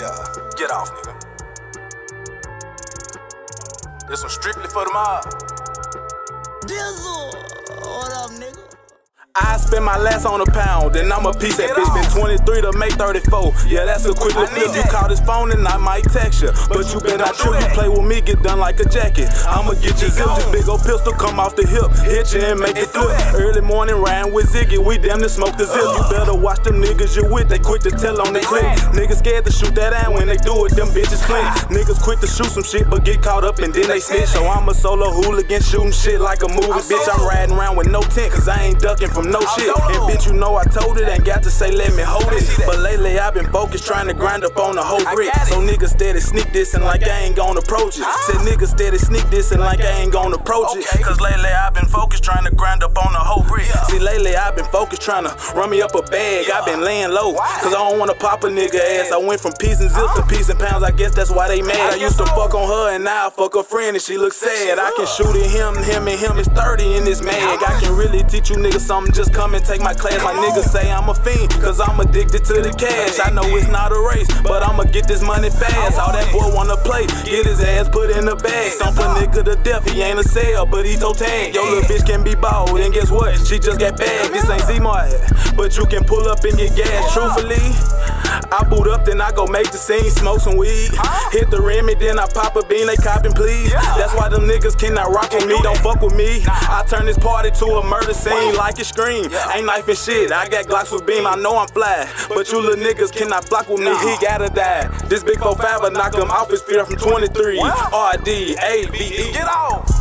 Yeah, get off, nigga. This one strictly for the mob. Dizzle, what up, nigga? I spend my last on a pound, and I'm a piece that bitch. Been 23 to make 34. Yeah, that's a quick little flip. You call this phone and I might text you, but you better not trip. You play with me, get done like a jacket. I'ma get you zipped. This big old pistol come off the hip, hit you and make it flip. Early morning riding with Ziggy, we damn near smoke the zip. You better watch them niggas you with, they quick to tell on the clip. Niggas scared to shoot that and when they do it, them bitches flinch. Niggas quick to shoot some shit, but get caught up and then they snitch. So I'm a solo hooligan shooting shit like a movie, bitch. I'm riding around with no tent, cause I ain't ducking from no shit. And bitch, you know I told it, ain't got to say let me hold it. But lately I've been focused trying to grind up on the whole brick. So niggas steady sneak this and like I ain't gon' approach it. Said niggas steady sneak this and like I ain't gon' approach it. Cause lately I've been focused trying to grind up on the whole brick. See, lately I've been focused trying to run me up a bag. I've been laying low, cause I don't wanna pop a nigga ass. I went from peas and zips to peas and pounds, I guess that's why they mad. I used to fuck on her and now I fuck her friend and she looks sad. I can shoot at him and him is 30 in this mag. I can really teach you niggas something, just come and take my class. My niggas say I'm a fiend, cause I'm addicted to the cash. I know it's not a race, but I'ma get this money fast. All that boy wanna play, get his ass put in the bag. Stomp a nigga to death, he ain't a sale, but he toe tag. Yo, little bitch can be bald, and guess what? She just got bagged. This ain't Z-Mart, but you can pull up and get gas. Truthfully, I boot up, then I go make the scene, smoke some weed. Hit the Remy, then I pop a bean, they copping please. That's why them niggas cannot rock with me, don't fuck with me. I turn this party to a murder scene like it scream. Ain't knifing shit, I got Glocks with beam, I know I'm fly. But you little niggas cannot flock with me, he gotta die. This big 4-5 knock him off his feet from 23. RD, AVE. Get off!